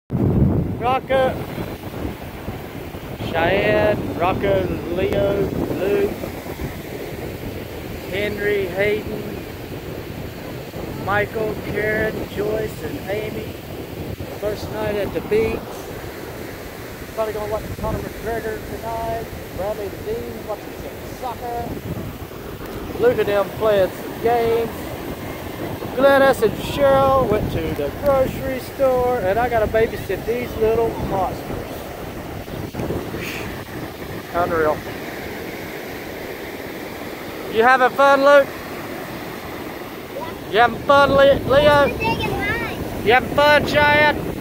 Rocco, Cheyenne, Rocco, Leo, Luke, Henry, Hayden, Michael, Karen, Joyce, and Amy. First night at the beach. Probably gonna watch Conor McGregor tonight. Bradley Dean watching some soccer. Luke and them playing some games. Glennis and Cheryl went to the grocery store, and I gotta babysit these little monsters. Unreal. You having fun, Luke? Yeah. You having fun, Leo? Digging mine. You having fun, Cheyenne?